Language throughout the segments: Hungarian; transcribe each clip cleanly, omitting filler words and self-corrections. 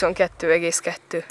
22,2.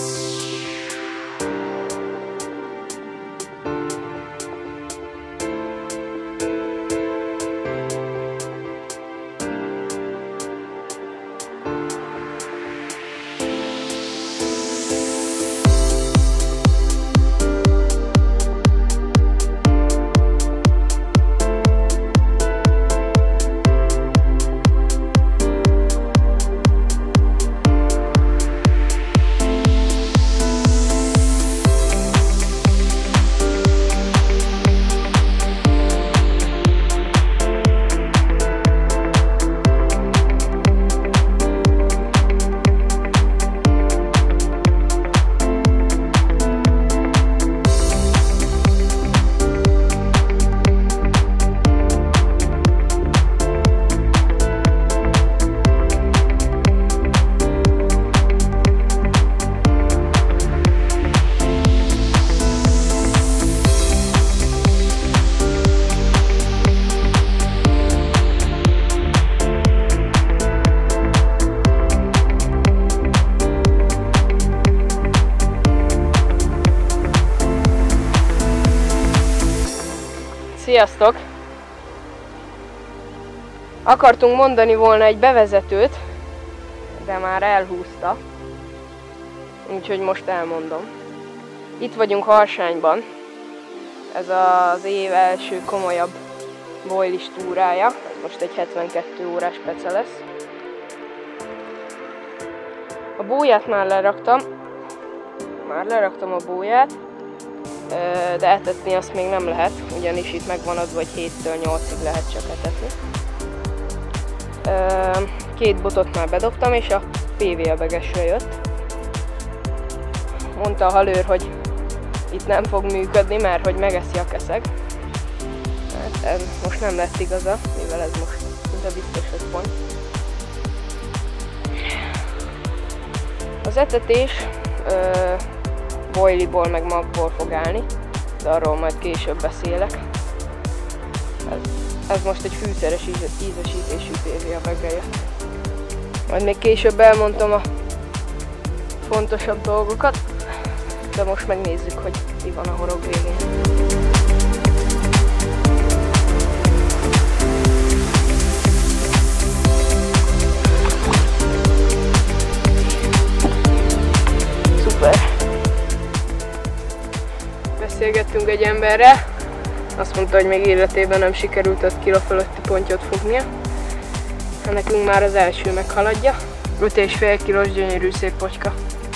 Sziasztok! Akartunk mondani volna egy bevezetőt, de már elhúzta, úgyhogy most elmondom. Itt vagyunk Harsányban, ez az év első komolyabb boilis túrája, most egy 72 órás pece lesz. A bóját már leraktam a bóját, de etetni azt még nem lehet, ugyanis itt megvan adva, hogy 7-től 8-ig lehet csak etetni. 2 botot már bedobtam, és a PV-abegesről jött. Mondta a halőr, hogy itt nem fog működni, mert hogy megeszi a keszeg. Hát ez most nem lett igaza, mivel ez most szinte biztos, hogy pont. Az etetés boiliból meg magból fog állni, de arról majd később beszélek. Ez most egy fűszeres ízesítésű PV-abegre jött. Majd még később elmondtam a fontosabb dolgokat, de most megnézzük, hogy mi van a horog végén. Szuper! Beszélgettünk egy emberrel, azt mondta, hogy még életében nem sikerült 5 kg fölötti pontyot fognia. Nekünk már az első meghaladja. 5,5 kg gyönyörű szép pocska.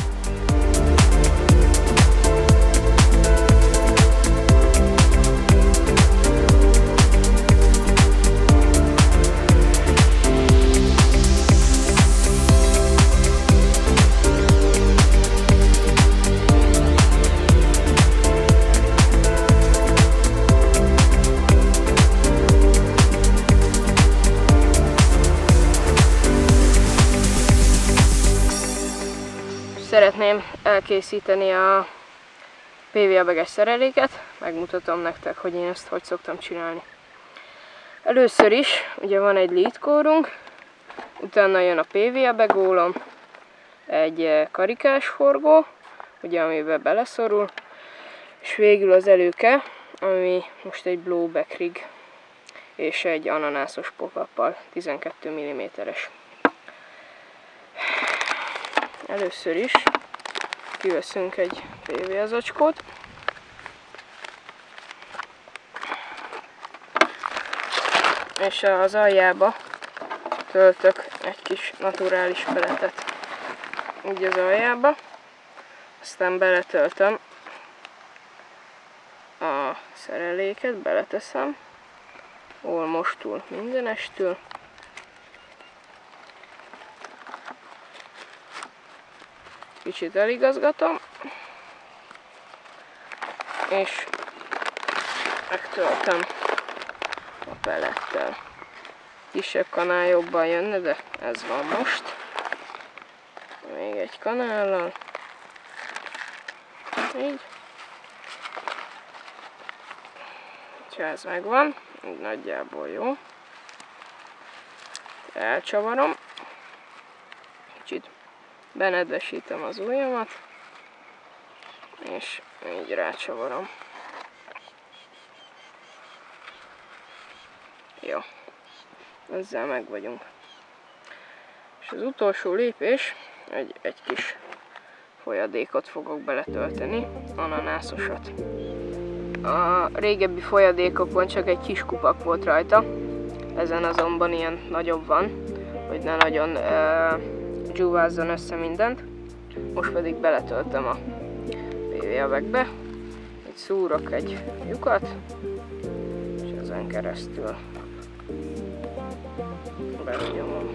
Szeretném elkészíteni a PV-abeges szereléket, megmutatom nektek, hogy én ezt hogy szoktam csinálni. Először is ugye van egy leadcore-unk, utána jön a PV-abególom, egy karikás horgó, ugye amiben beleszorul, és végül az előke, ami most egy blowback rig, és egy ananászos pop-uppal, 12 mm-es. Először is kiveszünk egy PV zacskót, és az aljába töltök egy kis naturális peletet, így az aljába, aztán beletöltöm a szereléket, beleteszem, olmostul mindenestül, kicsit eligazgatom, és megtöltöm a pelettel. Kisebb kanál jobban jönne, de ez van most. Még egy kanállal. Így. Ha ez megvan, így nagyjából jó. Elcsavarom. Kicsit benedvesítem az ujjamat, és így rácsavarom. Jó, ezzel meg vagyunk. És az utolsó lépés, egy kis folyadékot fogok beletölteni, ananászosat. A régebbi folyadékokon csak egy kis kupak volt rajta, ezen azonban ilyen nagyobb van, hogy ne nagyon dzsúvázzon össze mindent. Most pedig beletöltöm a PVA-bekbe, így szúrok egy lyukat, és ezen keresztül benyomom.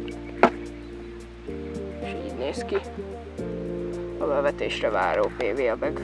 És így néz ki a bevetésre váró PVA-beg.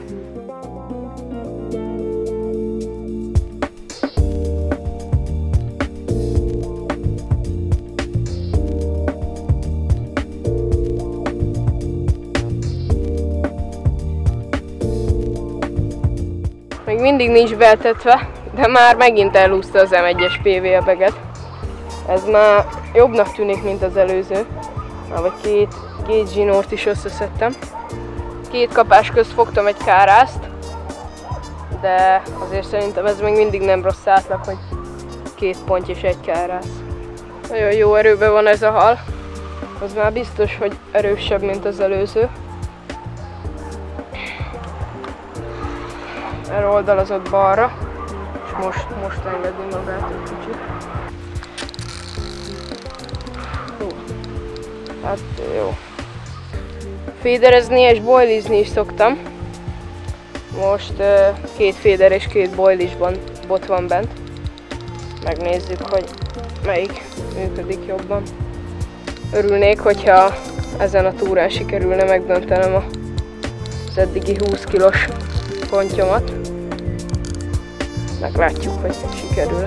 Még mindig nincs betetve, de már megint elúszta az M1-es PVA-beget. Ez már jobbnak tűnik, mint az előző. Vagy két zsinort is összeszedtem. 2 kapás közt fogtam egy kárászt, de azért szerintem ez még mindig nem rossz átlag, hogy 2 ponty és 1 kárász. Nagyon jó erőben van ez a hal. Az már biztos, hogy erősebb, mint az előző. Eloldalazott balra, és most engedi magát egy kicsit. Hát jó. Féderezni és boilizni is szoktam. Most 2 féder és 2 boilis bot van bent. Megnézzük, hogy melyik működik jobban. Örülnék, hogyha ezen a túrán sikerülne megdöntenem az eddigi 20 kilós pontyomat. Meglátjuk, hogy sikerül.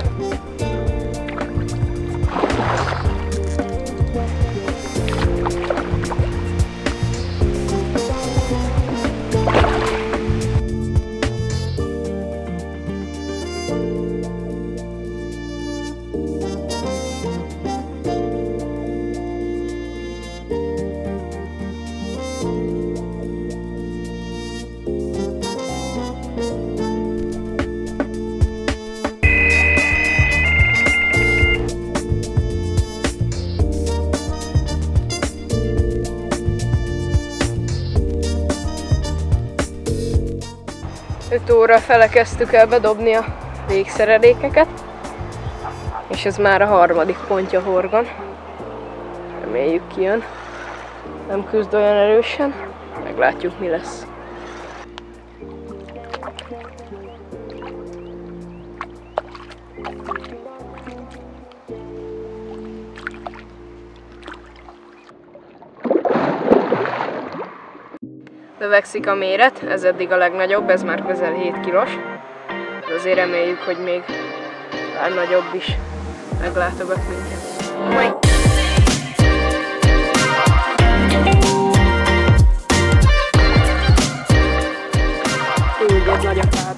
Óra fele kezdtük el bedobni a végszerelékeket, és ez már a 3. pontja horgon. Reméljük kijön. Nem küzd olyan erősen, meglátjuk, mi lesz. Növekszik a méret, ez eddig a legnagyobb, ez már közel 7 kilós. De azért reméljük, hogy még pár nagyobb is meglátogat minket. Úgy, ez nagy a fád.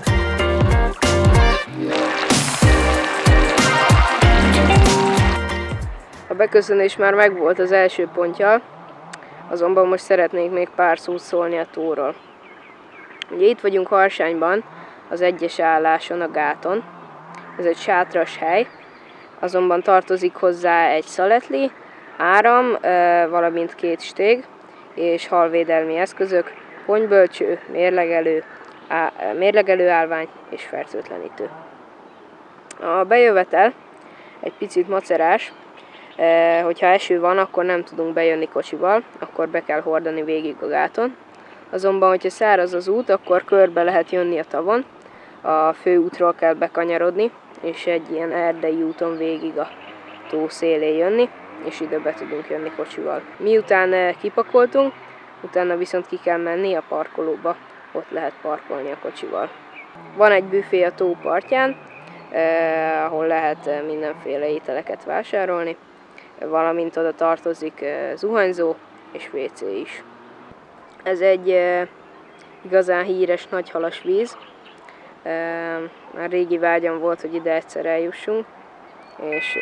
A beköszönés már megvolt az első pontjal. Azonban most szeretnék még pár szót szólni a tóról. Ugye itt vagyunk Harsányban, az 1-es álláson, a gáton. Ez egy sátras hely, azonban tartozik hozzá egy szaletli, áram, valamint 2 stég és halvédelmi eszközök, ponybölcső, mérlegelő állvány és fertőtlenítő. A bejövetel egy picit macerás. Hogyha eső van, akkor nem tudunk bejönni kocsival, akkor be kell hordani végig a gáton. Azonban, hogyha száraz az út, akkor körbe lehet jönni a tavon, a főútról kell bekanyarodni, és egy ilyen erdei úton végig a tó szélén jönni, és ide be tudunk jönni kocsival. Miután kipakoltunk, utána viszont ki kell menni a parkolóba, ott lehet parkolni a kocsival. Van egy büfé a tó partján, ahol lehet mindenféle ételeket vásárolni, valamint oda tartozik zuhanyzó és WC is. Ez egy igazán híres nagyhalas víz. Már régi vágyam volt, hogy ide egyszer eljussunk, és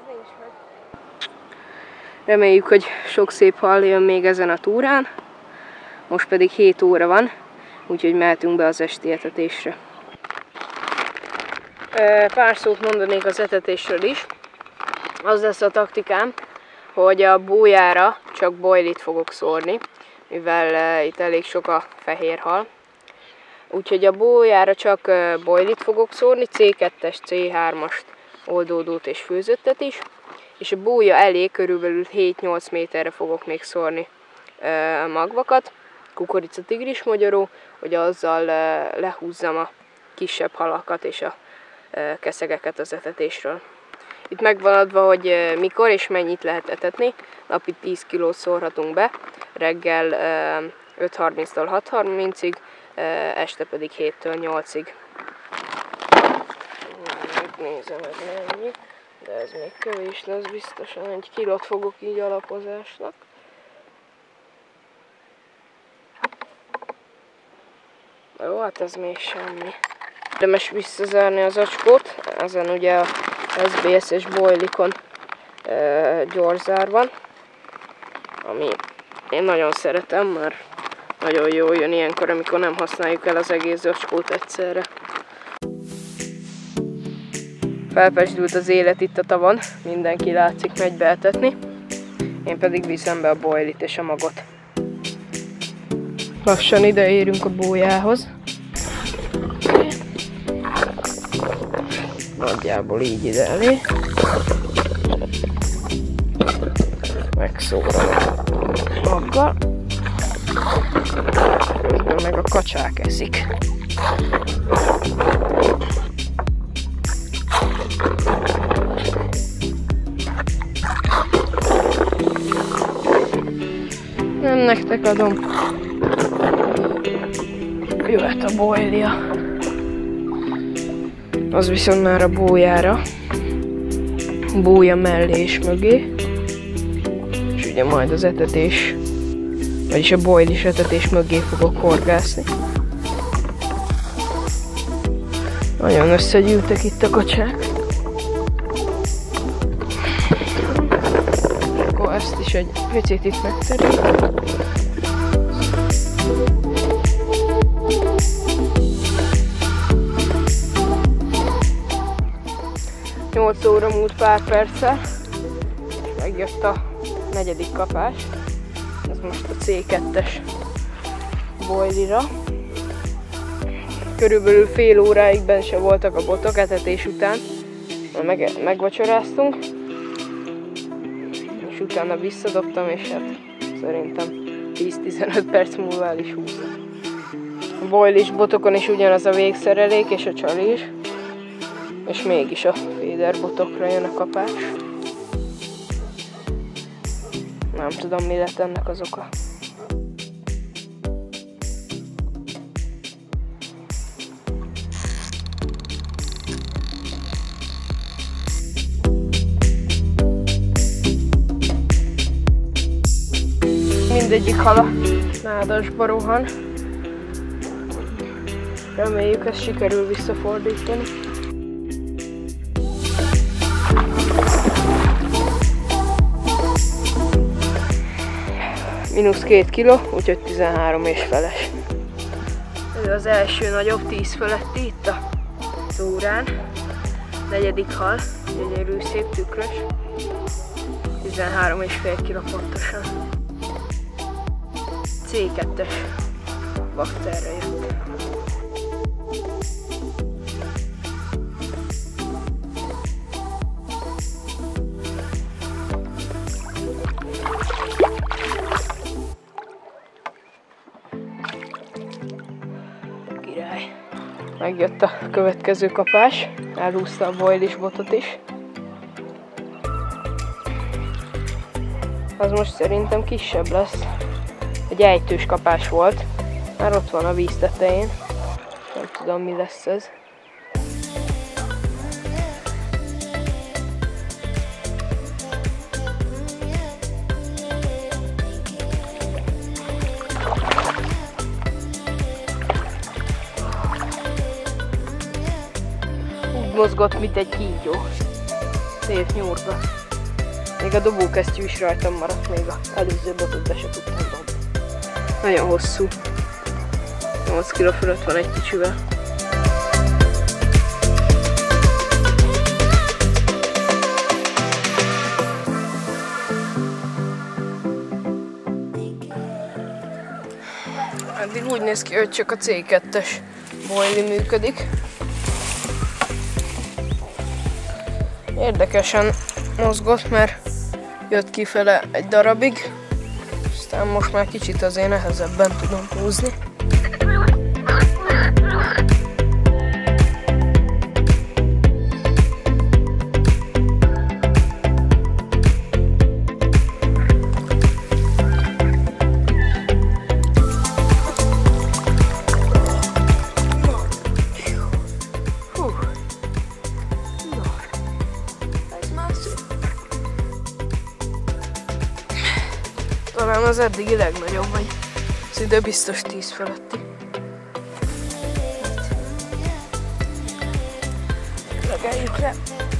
nincs meg. Reméljük, hogy sok szép hal jön még ezen a túrán. Most pedig 7 óra van, úgyhogy mehetünk be az esti etetésre. Pár szót mondanék az etetésről is. Az lesz a taktikám, hogy a bójára csak boilit fogok szórni, mivel itt elég sok a fehér hal. Úgyhogy a bójára csak boilit fogok szórni, C2-es, C3-ast, oldódót és főzöttet is. És a bója elé körülbelül 7-8 méterre fogok még szórni magvakat, kukorica tigrismagyoró, hogy azzal lehúzzam a kisebb halakat és a keszegeket az etetésről. Itt megvan adva, hogy mikor és mennyit lehet etetni. Napi 10 kilót szórhatunk be, reggel 5:30-tól 6:30-ig, este pedig 7-től 8-ig. Megnézem, ez mennyi, de ez még kevés lesz biztosan. 1 kilót fogok így alapozásnak. Jó, hát ez még semmi. Érdemes visszazárni az acskót, ezen ugye a SBS-es boilikon gyorszár van, ami én nagyon szeretem, mert nagyon jól jön ilyenkor, amikor nem használjuk el az egész acskót egyszerre. Felpesdült az élet itt a tavon, mindenki látszik megy beetetni, én pedig viszem be a boilit és a magot. Lassan ide érünk a bójához. Nagyjából így ide elé. Megszórom a maggal. Közben meg a kacsák eszik. Nem nektek adom. Jöhet a boilja. Az viszont már a bójára. Bója mellé és mögé. És ugye majd az etetés, vagyis a boilis etetés mögé fogok horgászni. Nagyon összegyűltek itt a kacsák. Akkor ezt is egy picit itt megterüljük. 8 óra múlt pár perccel, és megjött a 4. kapás. Ez most a C2-es boilira. Körülbelül fél óráig benne se voltak a botok etetés után. Megvacsoráztunk, és utána visszadobtam, és hát szerintem 10-15 perc múlva el is húzom. A boilis botokon is ugyanaz a végszerelék és a csalés. És mégis a féder botokra jön a kapás. Nem tudom, mi lett ennek az oka. Mindegyik hala nádasba rohan. Reméljük, ezt sikerül visszafordítani. -2 kiló, úgyhogy 13 és feles. Ez az első nagyobb 10 feletti itt a túrán. 4. hal, gyönyörű, szép tükrös. 13,5 kiló pontosan. C2-es bakterre jött. Megjött a következő kapás, elhúzta a boilis botot is. Az most szerintem kisebb lesz. Egy ejtős kapás volt, már ott van a víz tetején. Nem tudom, mi lesz ez. Mozgott, mint egy kígyó. Szép nyúrba. Még a dobókesztyű is rajtam maradt, még az előző botot be se tudtam dobni. Nagyon hosszú. 8 kg fölött van egy kicsivel. Eddig úgy néz ki, hogy csak a C2-es boilie működik. Érdekesen mozgott, mert jött kifele egy darabig, aztán most már kicsit azért nehezebben tudom húzni. Talán az eddigi legnagyobb, vagy szinte biztos 10 feletti. Legeljük le.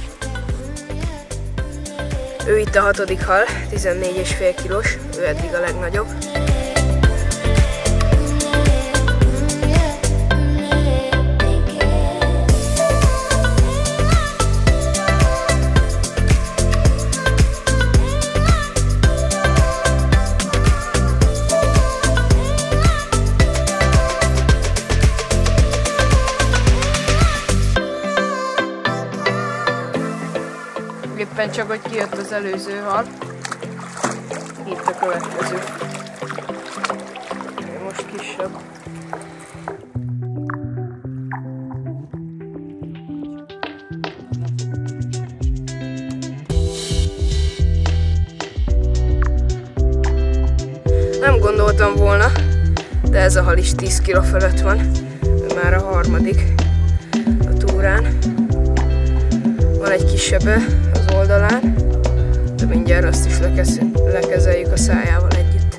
Ő itt a 6. hal, 14,5 kilós, ő eddig a legnagyobb. Éppen csak, hogy kijött az előző hal. Itt a következő. Most kisebb. Nem gondoltam volna, de ez a hal is 10 kg fölött van. Ő már a 3. a túrán. Van egy kisebb az oldalán, de mindjárt azt is lekezeljük a szájával együtt.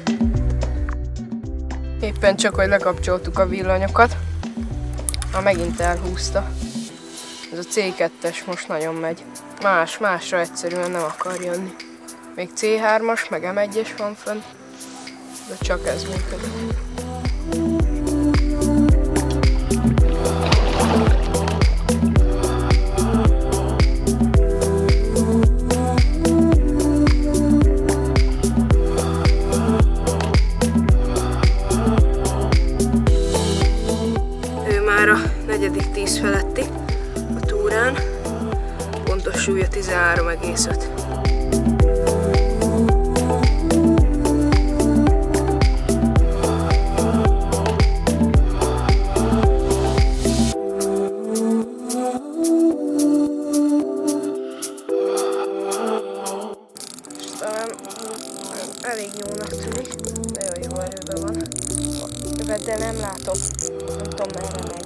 Éppen csak, hogy lekapcsoltuk a villanyokat, már megint elhúzta. Ez a C2-es most nagyon megy. Másra egyszerűen nem akar jönni. Még C3-as, meg M1-es van fönn, de csak ez működik. A 4. 10 feletti a túrán, pontos súlya 13,5. És talán elég jónak tűnik, nagyon jó erőben van. De nem látok, nem tudom merre megy.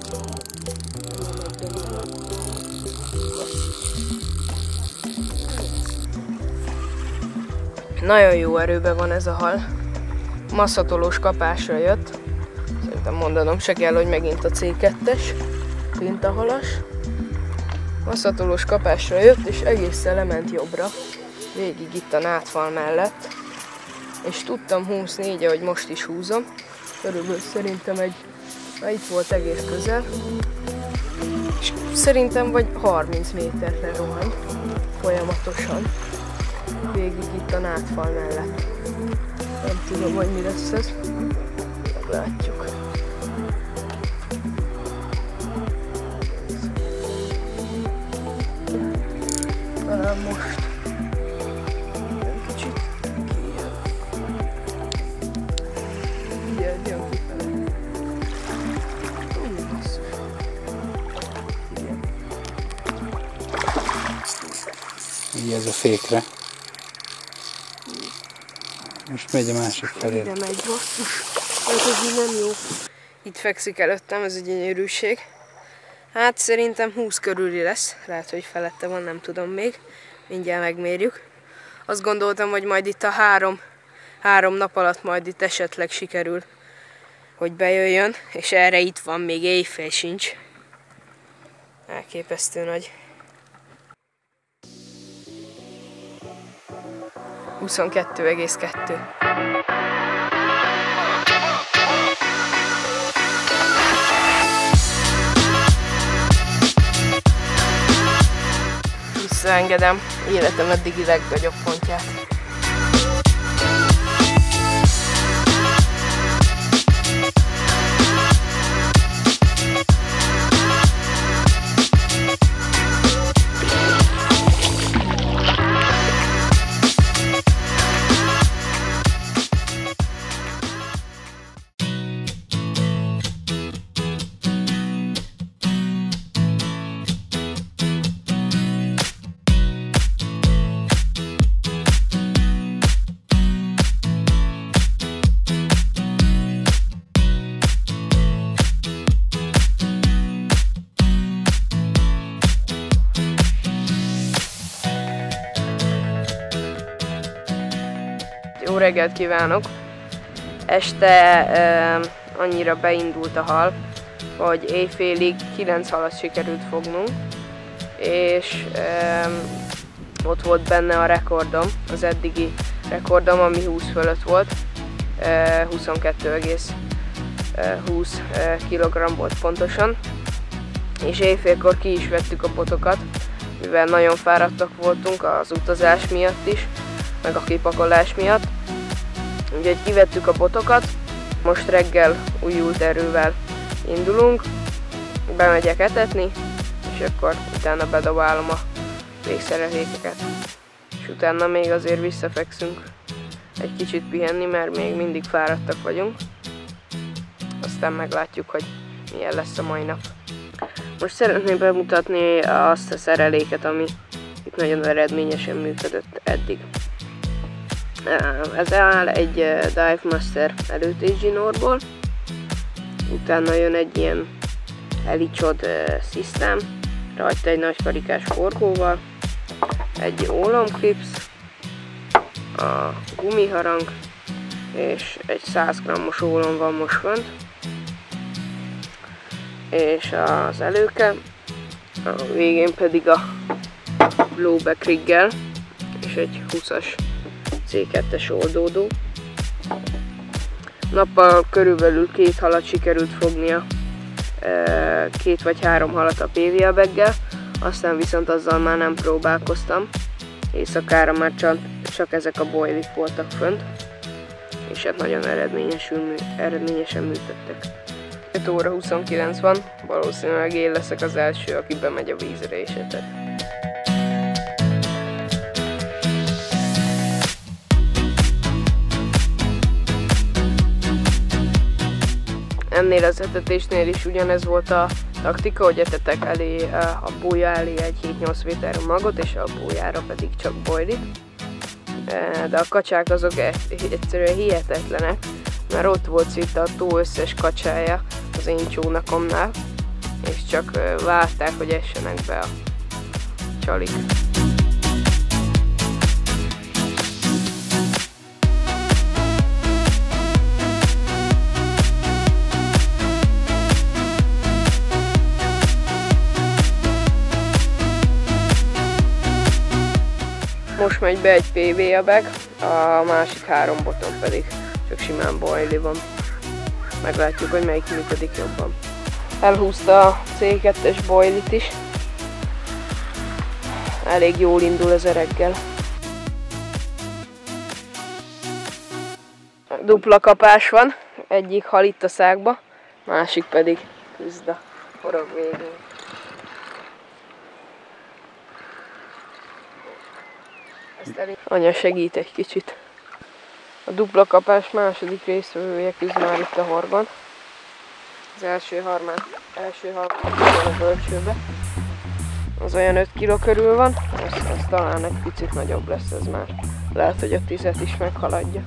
Nagyon jó erőben van ez a hal. Masszatolós kapásra jött. Szerintem mondanom se kell, hogy megint a C2-es, tintahalas. Masszatolós kapásra jött, és egészen lement jobbra, végig itt a nátfal mellett. És tudtam húzni így, ahogy most is húzom. Körülbelül szerintem itt volt egész közel. És szerintem vagy 30 méterre rohan folyamatosan. Végig itt a nátfal mellett. Nem tudom, hogy mi lesz ez. Meglátjuk. Talán most. Kicsit kijön. Jön kifele. Basszus. Így ez a fékre. Most megy a másik felé. Ide megy, basszus. Ez így nem jó. Itt fekszik előttem, ez egy gyönyörűség. Hát szerintem 20 körüli lesz. Lehet, hogy felette van, nem tudom még. Mindjárt megmérjük. Azt gondoltam, hogy majd itt a három nap alatt majd itt esetleg sikerül, hogy bejöjjön. És erre itt van, még éjfél sincs. Elképesztő nagy. 22,2. Visszaengedem életem eddigi legnagyobb pontját. Jó reggelt kívánok! Este annyira beindult a hal, hogy éjfélig 9 halat sikerült fognunk, és ott volt benne a rekordom, az eddigi rekordom, ami 20 fölött volt, 22,20 kg volt pontosan, és éjfélkor ki is vettük a botokat, mivel nagyon fáradtak voltunk az utazás miatt is, meg a kipakolás miatt. Úgyhogy kivettük a botokat, most reggel újult erővel indulunk, bemegyek etetni, és akkor utána bedobálom a végszerelékeket. És utána még azért visszafekszünk egy kicsit pihenni, mert még mindig fáradtak vagyunk. Aztán meglátjuk, hogy milyen lesz a mai nap. Most szeretném bemutatni azt a szereléket, ami itt nagyon eredményesen működött eddig. Ez áll egy Dive Master előtézsinórból, utána jön egy ilyen Elichod System, rajta egy nagy karikás forgóval, egy ólomklipsz, a gumiharang, és egy 100 g-os ólom van most fönt, és az előke, a végén pedig a blowback riggel, és egy 20-as C2-es oldódó. Nappal körülbelül 2 halat sikerült fognia, 2 vagy 3 halat a PVA baggel, aztán viszont azzal már nem próbálkoztam. Éjszakára már csak ezek a boilik voltak fönt, és hát nagyon eredményesen működtek. 5 óra 29 van, valószínűleg én leszek az első, aki bemegy a vízre és etet. Ennél az etetésnél is ugyanez volt a taktika, hogy etetek elé, a bója elé egy 7-8 méterre magot, és a bójára pedig csak boilit. De a kacsák azok egyszerűen hihetetlenek, mert ott volt szinte a tó összes kacsája az én csónakomnál, és csak várták, hogy essenek be a csalik. Most megy be egy PVA bag, a másik 3 boton pedig csak simán boili van. Meglátjuk, hogy melyik működik jobban. Elhúzta a C2-es boilit is. Elég jól indul ez a reggel. Dupla kapás van, egyik hal itt a szákba, másik pedig küzd a forog végén. Anya segít egy kicsit. A dupla kapás második résztvevője küzd már itt a horgon. Az első hal a bölcsőbe. Az olyan 5 kg körül van, az talán egy picit nagyobb lesz ez már. Lehet, hogy a 10-et is meghaladja.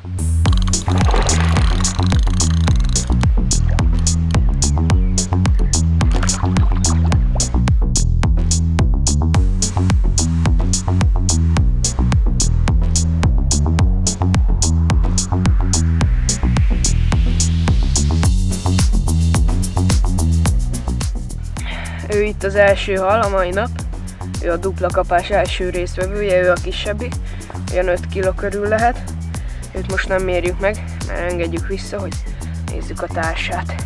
Ő itt az első hal a mai nap. Ő a dupla kapás első résztvevője, ő a kisebbik, olyan 5 kg körül lehet. Őt most nem mérjük meg, mert engedjük vissza, hogy nézzük a társát.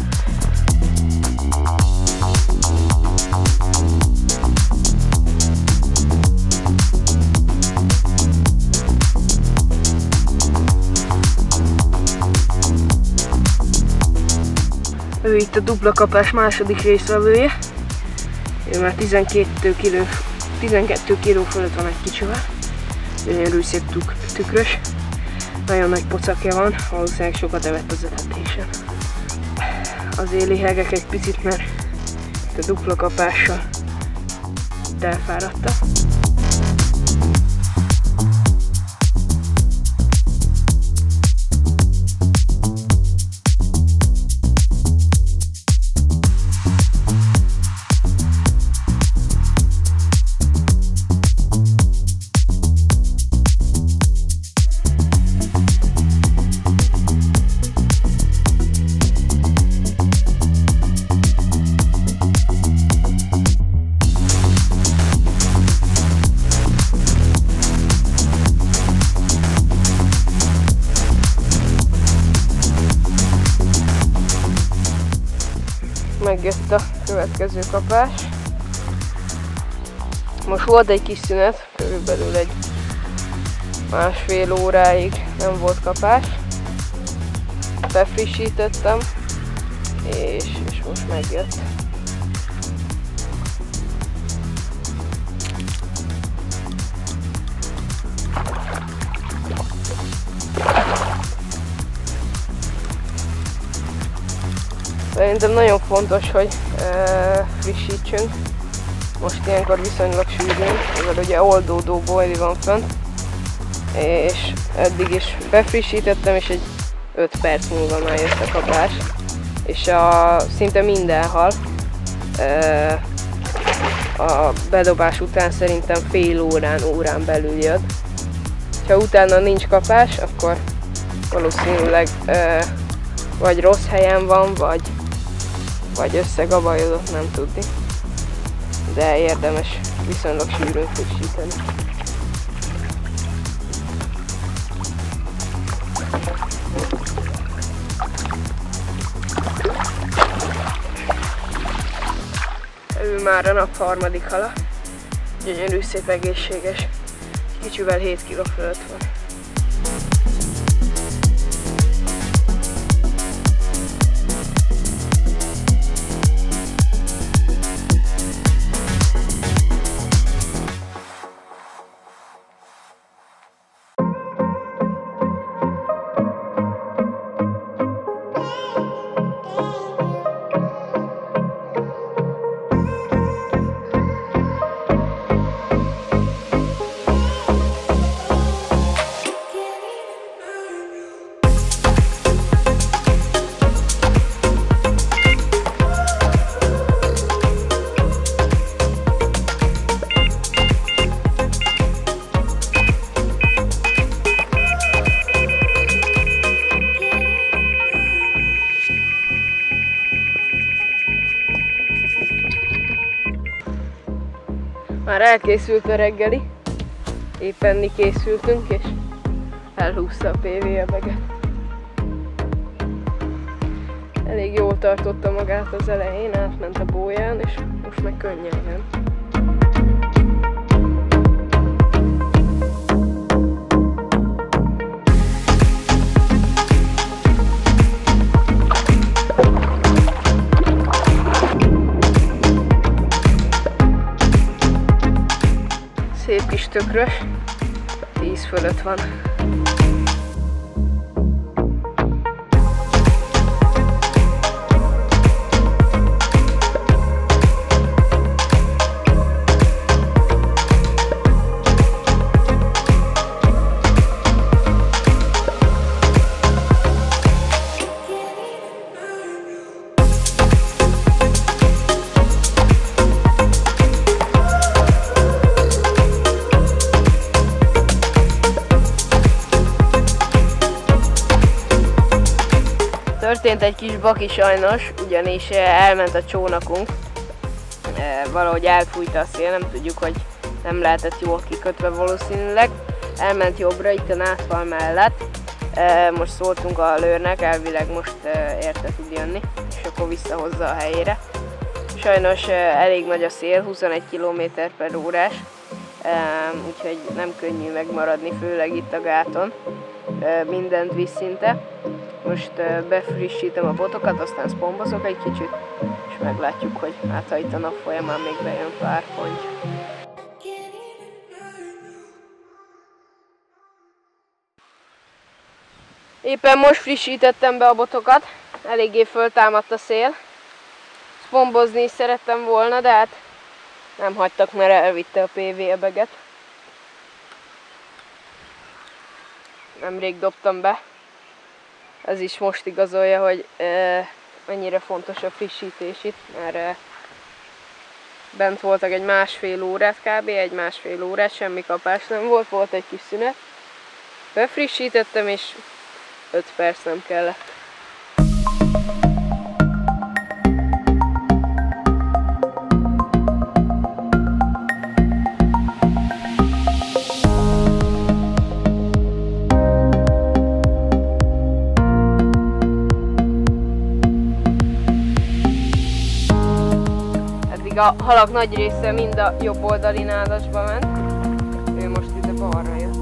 Ő itt a dupla kapás második résztvevője. Ő már 12 kg fölött van egy kicsivel. Gyönyörű szép tükrös. Nagyon nagy pocakja van, valószínűleg sokat evett az etetésen. Azért lihegek egy picit, mert a dupla kapással elfáradta. Megjött a következő kapás. Most volt egy kis szünet, körülbelül egy másfél óráig nem volt kapás. Befrissítettem, és most megjött. Szerintem nagyon fontos, hogy frissítsünk. Most ilyenkor viszonylag sűrűn, mivel ugye oldódó boili van fönt, és eddig is befrissítettem, és egy 5 perc múlva már jött a kapás. És szinte minden hal a bedobás után szerintem fél órán belül jött. Ha utána nincs kapás, akkor valószínűleg vagy rossz helyen van, vagy összegabajodott, nem tudni. De érdemes viszonylag sűrűn frissíteni. Ő már a nap harmadik hala. Gyönyörű, szép, egészséges. Kicsivel 7 kg fölött van. Már elkészült a reggeli, épp enni készültünk, és elhúzta a PV a beget. Elég jól tartotta magát az elején, átment a bóján, és most meg könnyen jön. Szép kis tökrös, 10 fölött van. Történt egy kis baki sajnos, ugyanis elment a csónakunk. valahogy elfújta a szél, nem tudjuk, hogy nem lehetett jól kikötve valószínűleg. Elment jobbra itt a nászfal mellett. Most szóltunk a lőrnek, elvileg most érte tud jönni, és akkor visszahozza a helyére. Sajnos elég nagy a szél, 21 km/h, úgyhogy nem könnyű megmaradni, főleg itt a gáton. Mindent visz szinte. Most befrissítem a botokat, aztán szpombozok egy kicsit, és meglátjuk, hogy hát ha itt a nap folyamán még bejön pár ponty. Éppen most frissítettem be a botokat, eléggé föltámadt a szél. Szpombozni is szerettem volna, de hát nem hagytak, mert elvitte a PV-ebeget. Nemrég dobtam be. Ez is most igazolja, hogy mennyire fontos a frissítés itt, mert bent voltak egy másfél órát kb. Egy másfél órát, semmi kapás nem volt, volt egy kis szünet. Befrissítettem, és 5 perc nem kellett. Eddig a halak nagy része mind a jobb oldali nádasba ment, ő most ide balra jött.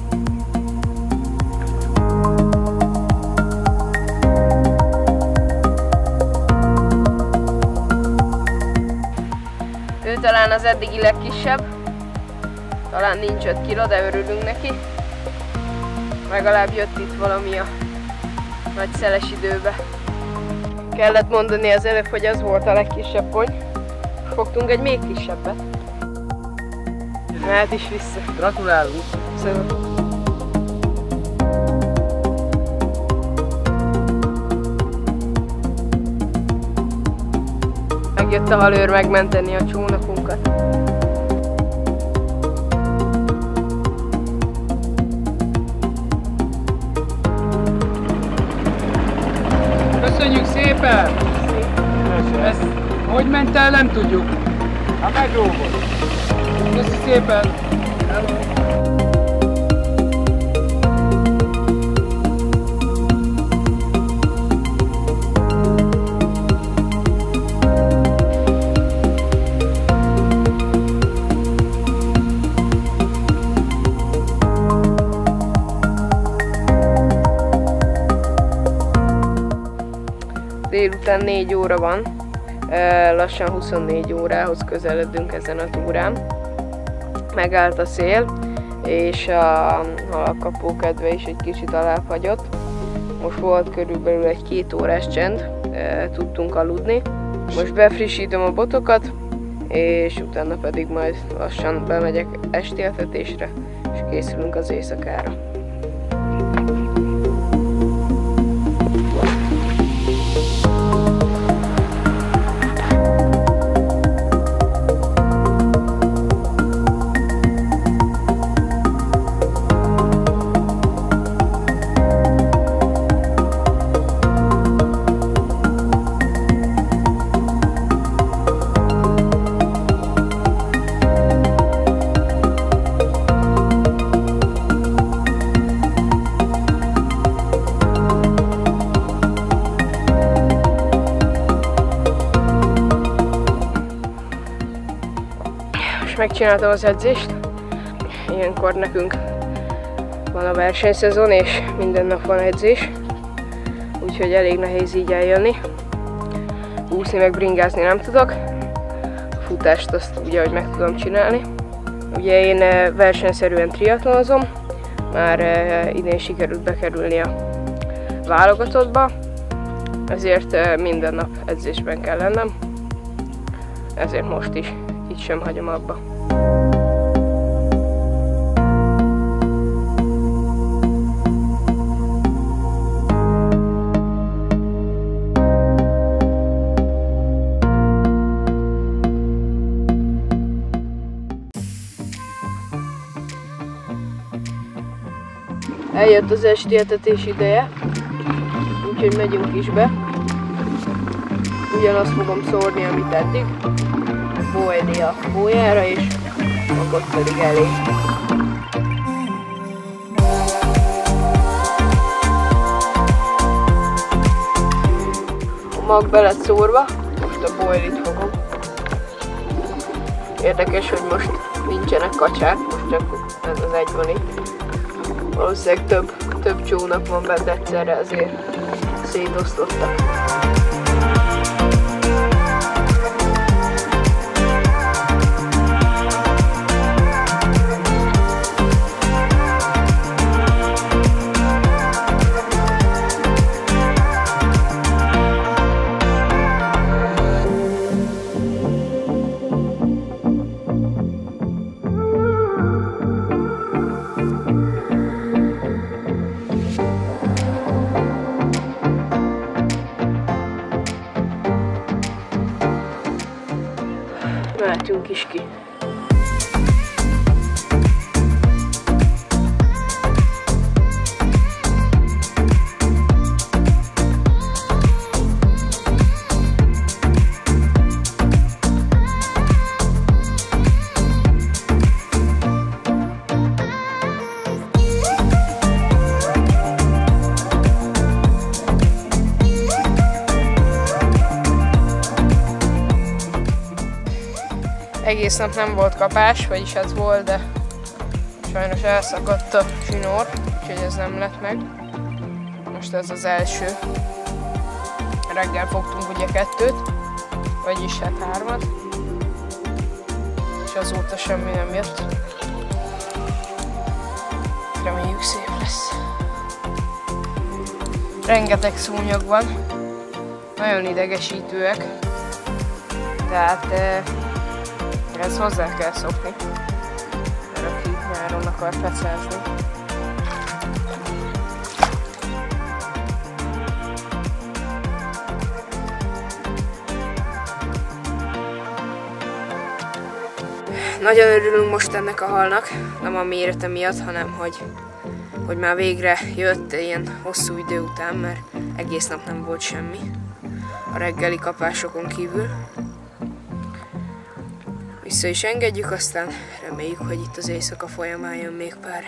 Ő talán az eddigi legkisebb, talán nincs 5 kg, de örülünk neki. Legalább jött itt valami a nagy szeles időbe. Kellett mondani az előbb, hogy az volt a legkisebb pony. Fogtunk egy még kisebbet. Mehet is vissza. Gratulálunk! Szóval. Megjött a halőr megmenteni a csónakunkat. Köszönjük szépen! Ez hogy ment el, nem tudjuk. A megrúgott. Köszi szépen! Hello. Délután 4 óra van, lassan 24 órához közeledünk ezen a túrán. Megállt a szél, és a halakapó kedve is egy kicsit alábbhagyott. Most volt körülbelül egy 2 órás csend, tudtunk aludni. Most befrissítem a botokat, és utána pedig majd lassan bemegyek estéltetésre, és készülünk az éjszakára. Megcsináltam az edzést, ilyenkor nekünk van a versenyszezon és minden nap van edzés, úgyhogy elég nehéz így eljönni. Úszni meg bringázni nem tudok, a futást azt ugye, hogy meg tudom csinálni. Ugye én versenyszerűen triatlonozom, már idén sikerült bekerülni a válogatottba, ezért minden nap edzésben kell lennem, ezért most is itt sem hagyom abba. Eljött az estéltetés ideje, úgyhogy megyünk is be. Ugyanazt fogom szórni, amit eddig. Boldé a bójára, és magot pedig elég. A mag be lett szórva, most a boilit fogom. Érdekes, hogy most nincsenek kacsák, most csak ez az egy van itt. Valószínűleg több csónak van benne egyszerre, ezért szétosztottak. Mehetünk is ki. Egész nap nem volt kapás, vagyis hát volt, de sajnos elszakadt a zsinór, úgyhogy ez nem lett meg. Most ez az első. Reggel fogtunk ugye 2-t, vagyis hát 3-at, és azóta semmi nem jött. Reméljük szép lesz. Rengeteg szúnyog van, nagyon idegesítőek, tehát ez hozzá kell szokni, mert aki nyáron akar fecázni. Nagyon örülünk most ennek a halnak, nem a mérete miatt, hanem hogy már végre jött ilyen hosszú idő után, mert egész nap nem volt semmi a reggeli kapásokon kívül. Vissza is engedjük, aztán reméljük, hogy itt az éjszaka folyamán jön még pár.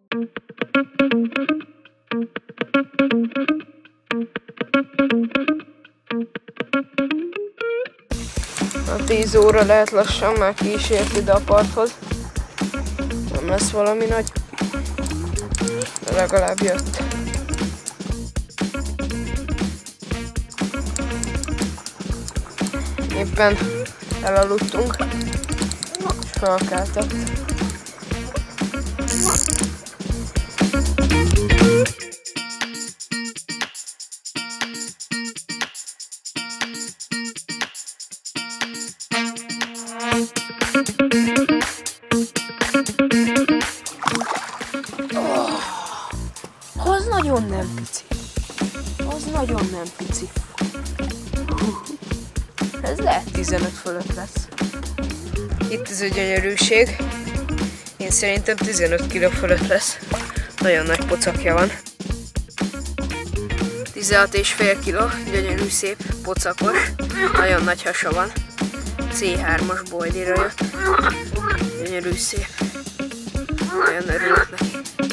A 10 óra lehet lassan, már ki is ért ide a parthoz. Nem lesz valami nagy, de legalább jött. Éppen elaludtunk, és felkeltett. Az nagyon nem pici. Az nagyon nem pici. Ez lehet 15 fölött lesz. Itt ez a gyönyörűség. Én szerintem 15 kg fölött lesz. Nagyon nagy pocakja van. 16,5 kg, gyönyörű szép, pocakos. Nagyon nagy hasa van. C3-as boldira jött. Gyönyörű szép. Nagyon örülök neki.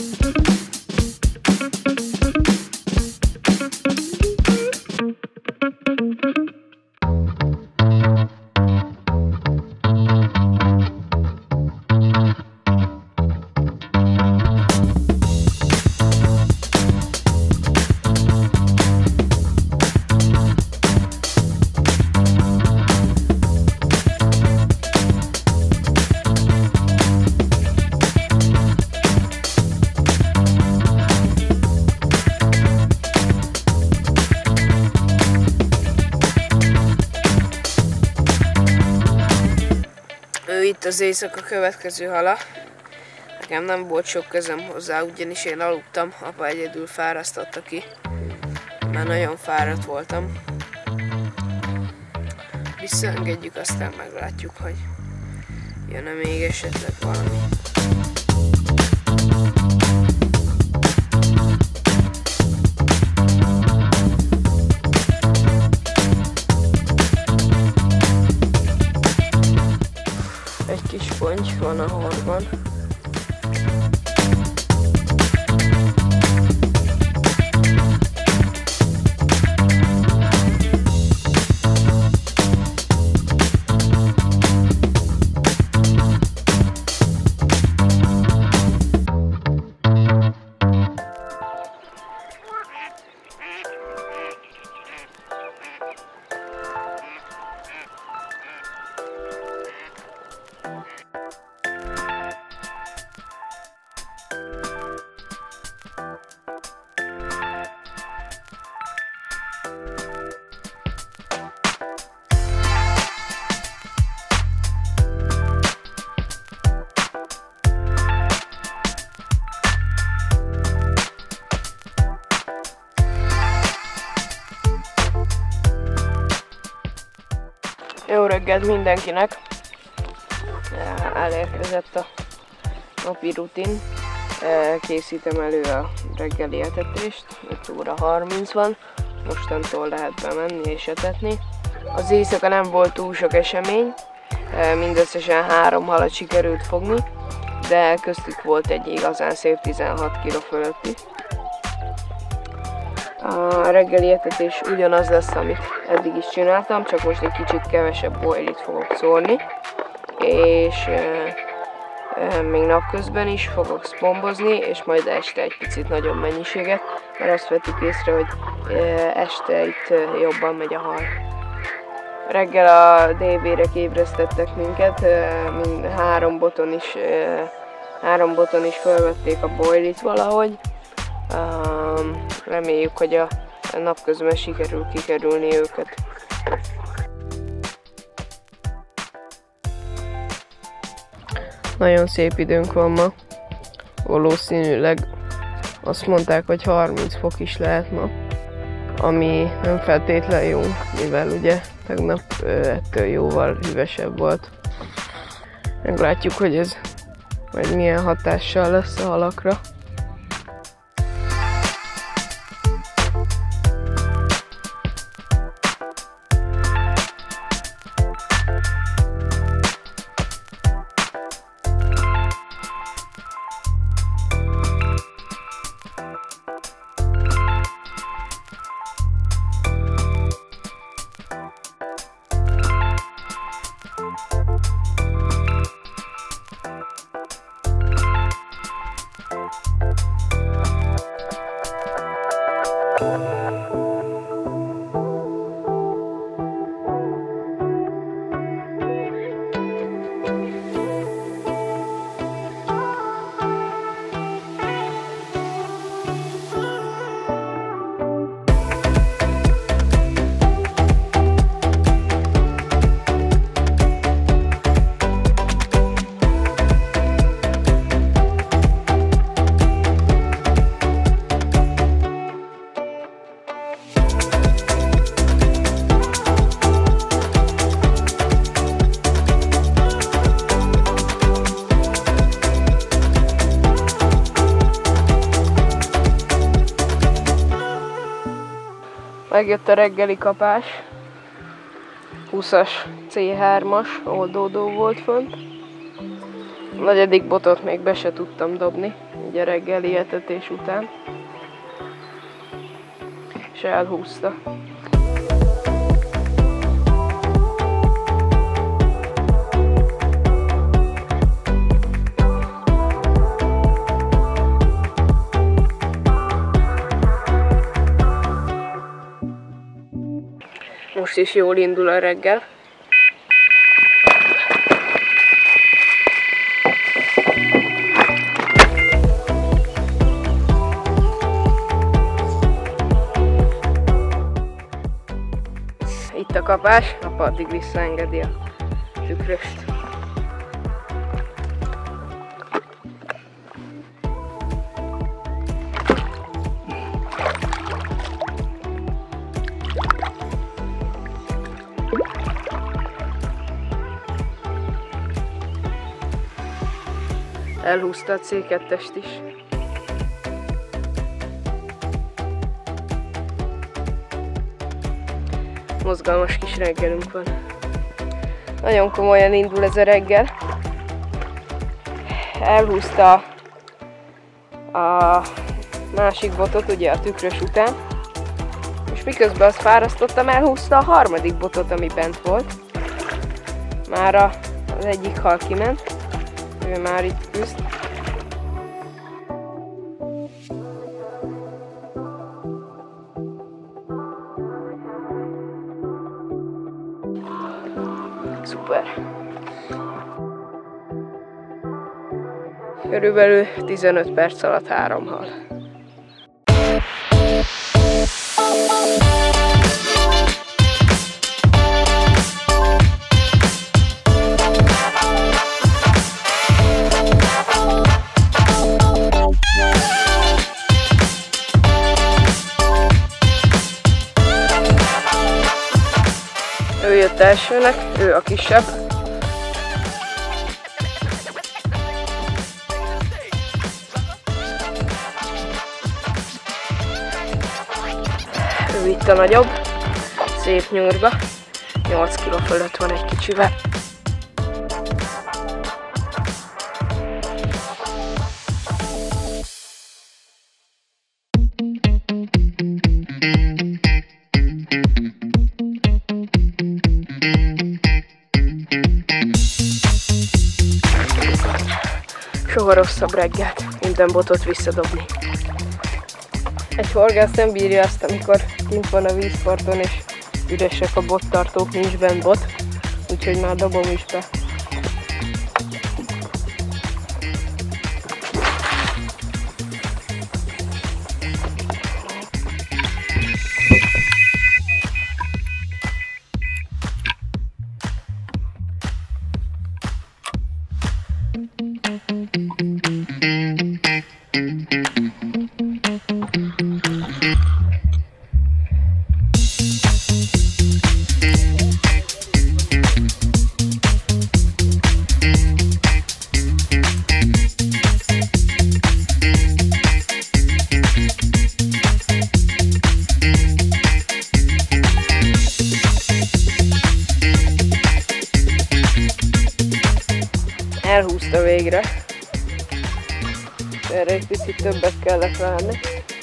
Itt az éjszaka következő hala. Nekem nem volt sok közöm hozzá, ugyanis én aludtam, apa egyedül fárasztotta ki. Már nagyon fáradt voltam. Visszaengedjük, aztán meglátjuk, hogy jön-e még esetleg valami. van a horban. Jó reggelt mindenkinek! Elérkezett a napi rutin. Készítem elő a reggeli etetést, 5 óra 30 van, mostantól lehet bemenni és etetni. Az éjszaka nem volt túl sok esemény, mindösszesen 3 halat sikerült fogni, de köztük volt egy igazán szép 16 kg fölötti. A reggeli etetés ugyanaz lesz, amit eddig is csináltam, csak most egy kicsit kevesebb boilit fogok szórni, és még napközben is fogok szpombozni, és majd este egy picit nagyobb mennyiséget, mert azt vettük észre, hogy este itt jobban megy a hal. Reggel a DB-re ébresztettek minket, 3 boton is felvették a boilit valahogy. Reméljük, hogy a napközben sikerül kikerülni őket. Nagyon szép időnk van ma. Valószínűleg azt mondták, hogy 30 fok is lehet ma, ami nem feltétlen jó, mivel ugye tegnap ettől jóval hűvösebb volt. Meglátjuk, hogy ez majd milyen hatással lesz a halakra. Megjött a reggeli kapás, 20-as C3-as oldódó volt fönt. Negyedik botot még be se tudtam dobni, így a reggeli etetés után, és elhúzta. Most is jól indul a reggel. Itt a kapás, apa addig visszaengedi a tükröst. Elhúzta a C2-est is. Mozgalmas kis reggelünk van. Nagyon komolyan indul ez a reggel. elhúzta a másik botot, ugye a tükrös után, és miközben azt fárasztottam, elhúzta a harmadik botot, ami bent volt. Mára az egyik hal kiment, ő már itt küzd. Szuper! Körülbelül 15 perc alatt 3 hal. Ő jött elsőnek, ő a kisebb. Ő itt a nagyobb, szép nyúrga, 8 kg fölött van egy kicsivel. Soha rosszabb reggelt, minden botot visszadobni. Egy horgász nem bírja azt, amikor kint van a vízparton és üresek a bottartók, nincs bent bot, úgyhogy már dobom is be. Elhúzta végre. Erre egy picit többet kellett várni.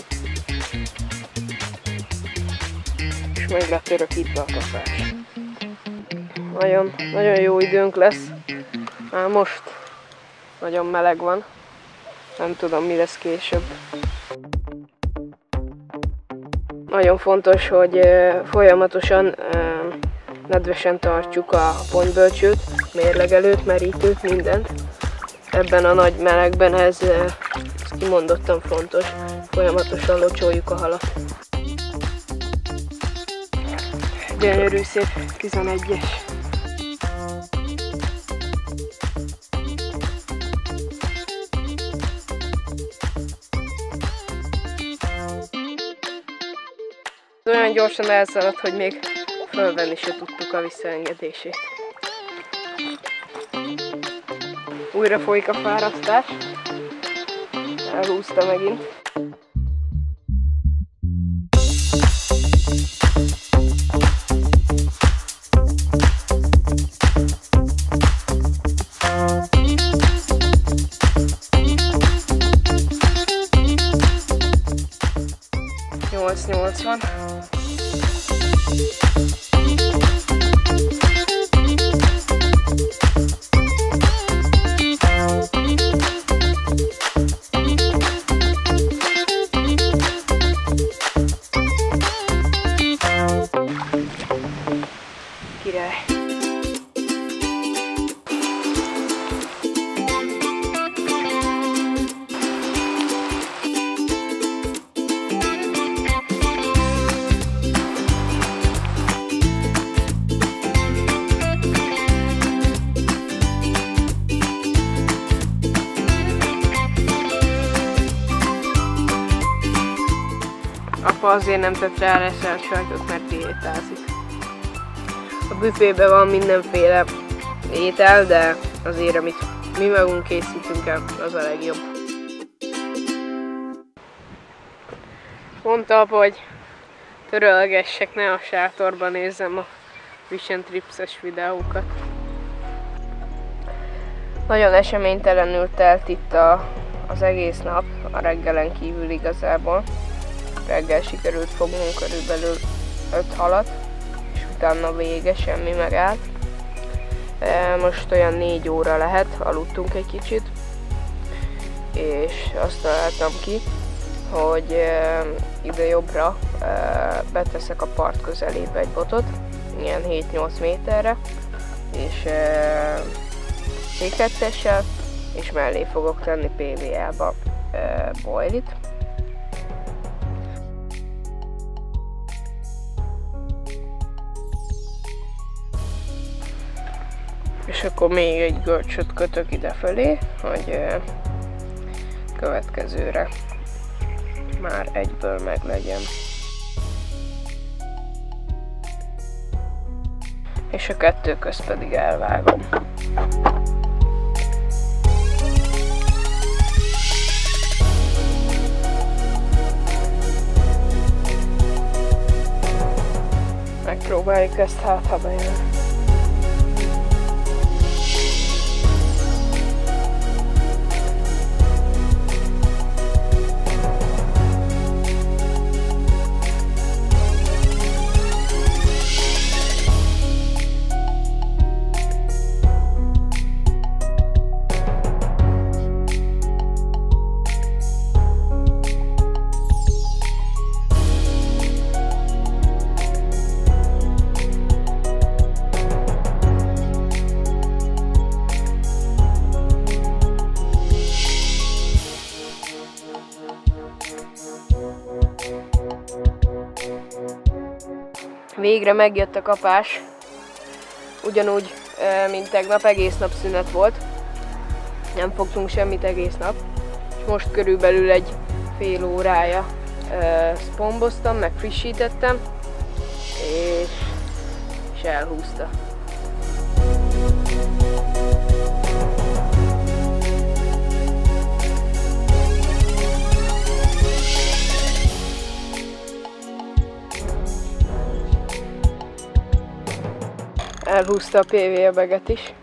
És meg lett örökítve a kapás. Nagyon jó időnk lesz. Már most nagyon meleg van. Nem tudom, mi lesz később. Nagyon fontos, hogy folyamatosan nedvesen tartjuk a pontbölcsőt, mérlegelőt, merítőt, mindent. Ebben a nagy melegben ez kimondottan fontos. Folyamatosan locsoljuk a halat. Gyönyörű szép 11-es. Olyan gyorsan elszaladt, hogy még fölvenni se tudtuk a visszaengedését. Újra folyik a fárasztás. Elhúzta megint. van. Király. Apa azért nem tett rá reszelt sajtot, mert diétázik. A büfében van mindenféle étel, de azért, amit mi magunk készítünk el, az a legjobb. Mondta apa, hogy törölgessek, ne a sátorban nézzem a Fish and Trips-es videókat. Nagyon eseménytelenül telt itt az egész nap, a reggelen kívül igazából. Reggel sikerült fognunk körülbelül 5 halat, és utána vége, semmi megállt. Most olyan 4 óra lehet, aludtunk egy kicsit, és azt találtam ki, hogy ide jobbra beteszek a part közelébe egy botot, ilyen 7-8 méterre, és C2-essel, és mellé fogok tenni PVA-ba boilit. És akkor még egy görcsöt kötök ide fölé, hogy következőre már egyből meg legyen. És a kettő közt pedig elvágom. Megpróbáljuk ezt, hát ha bejön. Végre megjött a kapás, ugyanúgy, mint tegnap, egész nap szünet volt. Nem fogtunk semmit egész nap. És most körülbelül egy fél órája szpomboztam, meg frissítettem, és elhúzta. Elhúzta a PVA baget is.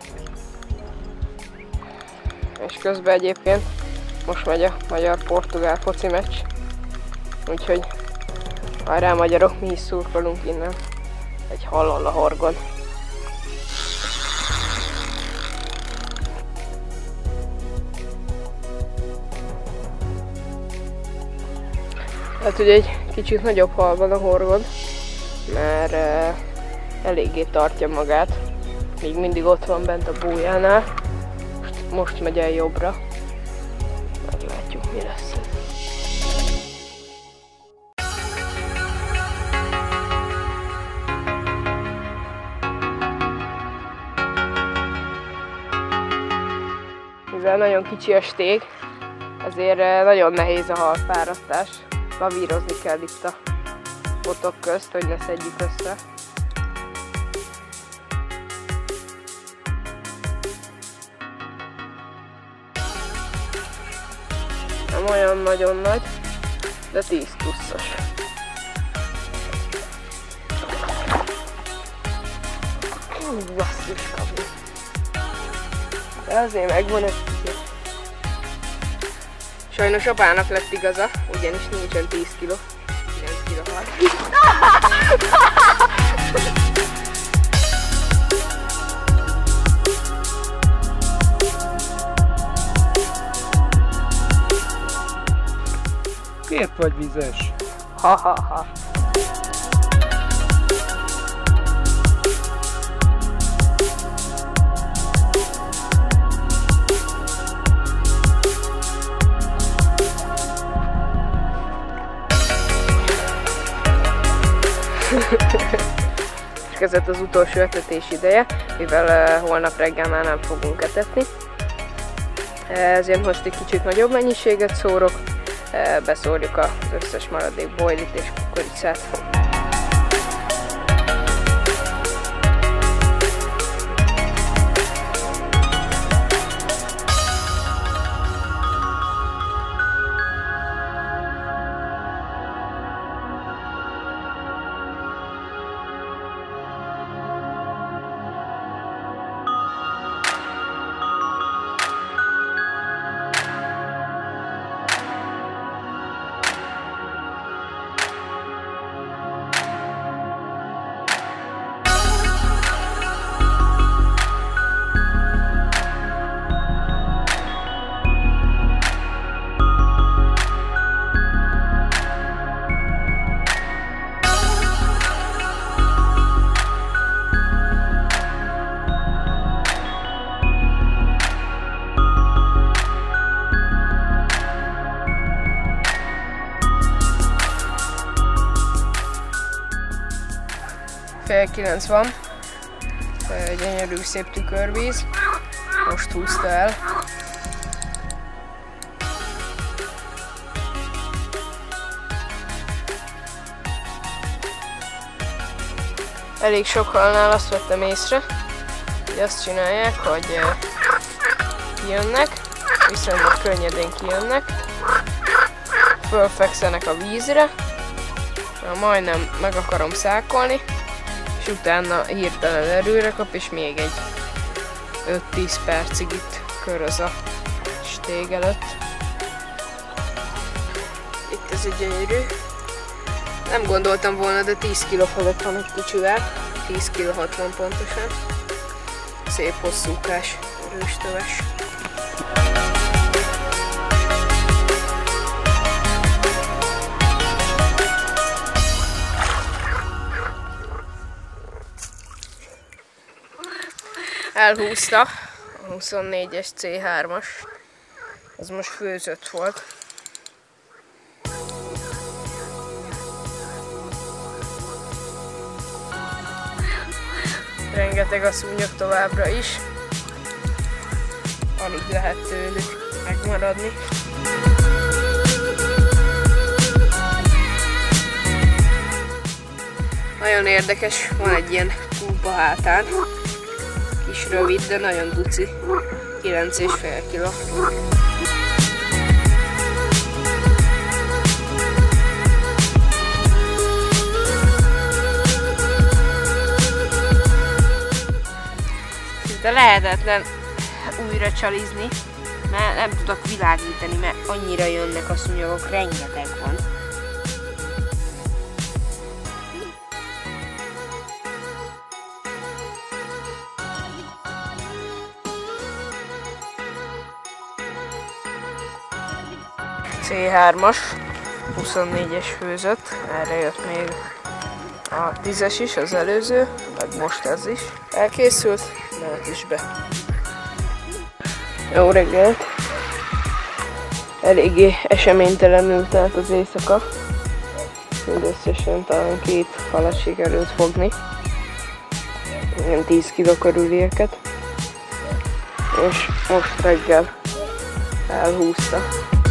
És közben egyébként most megy a magyar-portugál foci meccs. Úgyhogy hajrá magyarok, mi is szurkolunk innen. Egy hallon a horgon. Hát ugye egy kicsit nagyobb hal van a horgon, mert eléggé tartja magát, még mindig ott van bent a bújánál. Most megy el jobbra. Meglátjuk, mi lesz. Mivel nagyon kicsi a stég, ezért nagyon nehéz a halfárasztás. Lavírozni kell itt a botok közt, hogy ne szedjük össze. Nem olyan nagyon nagy, de 10 pluszos. Basszus kapu. De azért megvan egy kicsit. Sajnos apának lett igaza, ugyanis nincsen 10 kg. 9 kg hal. Miért vagy vizes? Ha. Érkezett az utolsó etetés ideje, mivel holnap reggel már nem fogunk etetni. Ezért most egy kicsit nagyobb mennyiséget szórok, beszórjuk az összes maradék boilit és kukoricát. fél 9 van. Gyönyörű szép tükörvíz. Most húzta el. Elég sok halnál azt vettem észre, hogy azt csinálják, hogy kijönnek, viszonylag könnyedén kijönnek, fölfekszenek a vízre, majdnem meg akarom szákolni, és utána hirtelen erőre kap, és még egy 5-10 percig itt köröz a stég előtt. Itt ez egy gyönyörű. Nem gondoltam volna, de 10 kg fölött van egy kicsivel. 10 kg 60 pontosan. Szép hosszúkás, erős töves. Elhúzta a 24-es C3-as. Ez most főzött volt. Rengeteg a szúnyog továbbra is. Alig lehet tőlük megmaradni. Nagyon érdekes, van egy ilyen kúpa hátán. Kis rövid, de nagyon duci. 9,5 kg. De lehetetlen újra csalizni, mert nem tudok világítani, mert annyira jönnek a szúnyogok, rengeteg van. C3-as, 24-es főzött, erre jött még a 10-es is, az előző, meg most ez is. Elkészült, mehet is be. Jó reggelt! Eléggé eseménytelenül telt az éjszaka. Mindösszesen talán 2 halat sikerült fogni. Ilyen 10 kg körülieket. És most reggel elhúzta.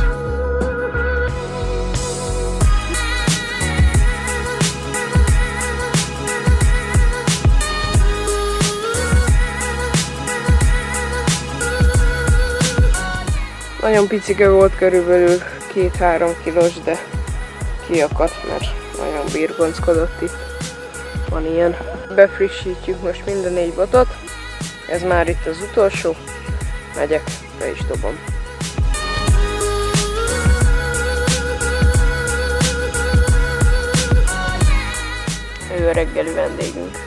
Nagyon picike volt, körülbelül 2-3 kilós, de kiakadt, mert nagyon birgonckodott itt. Van ilyen. Befrissítjük most mind a 4 botot. Ez már itt az utolsó. Megyek, be is dobom. Ő a reggeli vendégünk.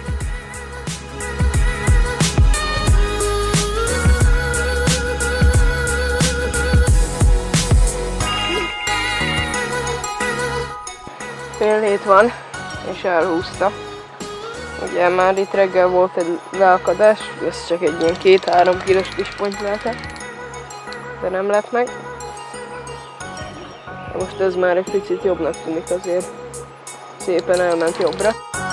Fél 7 van, és elhúzta. Ugye már itt reggel volt egy leakadás, ez csak egy ilyen 2-3 kilós kis ponty lehetett, de nem lett meg. Most ez már egy picit jobbnak tűnik, azért szépen elment jobbra.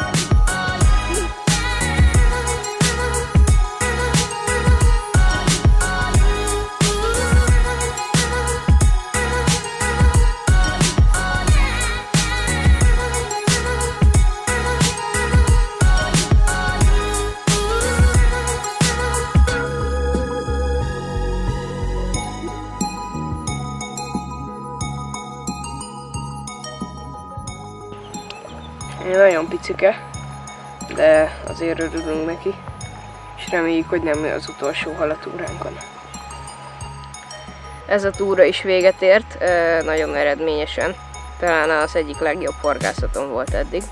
Nagyon picike, de azért örülünk neki, és reméljük, hogy nem az utolsó hal a túránkon. Ez a túra is véget ért, nagyon eredményesen. Talán az egyik legjobb horgászatom volt eddig.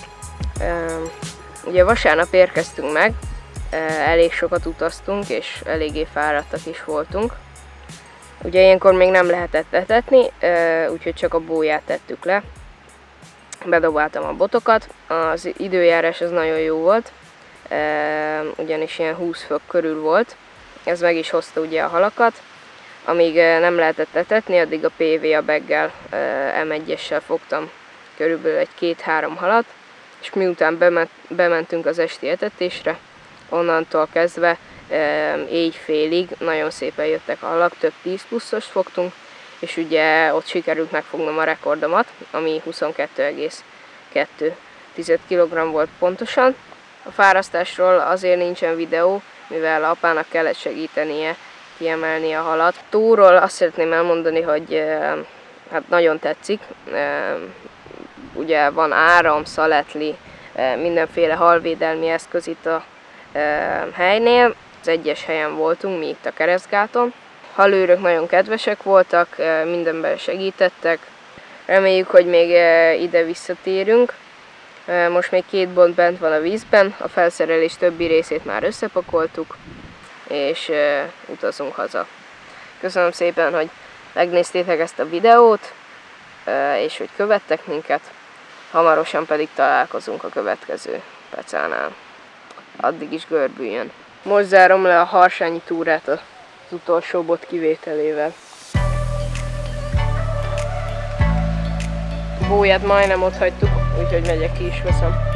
Ugye vasárnap érkeztünk meg, elég sokat utaztunk, és eléggé fáradtak is voltunk. Ugye ilyenkor még nem lehetett etetni, úgyhogy csak a bóját tettük le. Bedobáltam a botokat, az időjárás az nagyon jó volt, ugyanis ilyen 20 fok körül volt, ez meg is hozta ugye a halakat. Amíg nem lehetett etetni, addig a PVA baggel M1-essel fogtam körülbelül egy 2-3 halat, és miután bementünk az esti etetésre, onnantól kezdve éjfélig nagyon szépen jöttek a halak, több 10 pluszost fogtunk, és ugye ott sikerült megfognom a rekordomat, ami 22,2 kg volt pontosan. A fárasztásról azért nincsen videó, mivel apának kellett segítenie kiemelni a halat. Túról azt szeretném elmondani, hogy hát nagyon tetszik. Ugye van áram, szaletli, mindenféle halvédelmi eszköz itt a helynél. Az egyes helyen voltunk, mi itt a Keresztgáton. Halőrök nagyon kedvesek voltak, mindenben segítettek. Reméljük, hogy még ide visszatérünk. Most még 2 bot bent van a vízben, a felszerelés többi részét már összepakoltuk, és utazunk haza. Köszönöm szépen, hogy megnéztétek ezt a videót, és hogy követtek minket. Hamarosan pedig találkozunk a következő pecánál. Addig is görbüljön. Most zárom le a harsányi túrát az utolsó bot kivételével. Bóját majdnem ott hagytuk, úgyhogy megyek ki is veszem.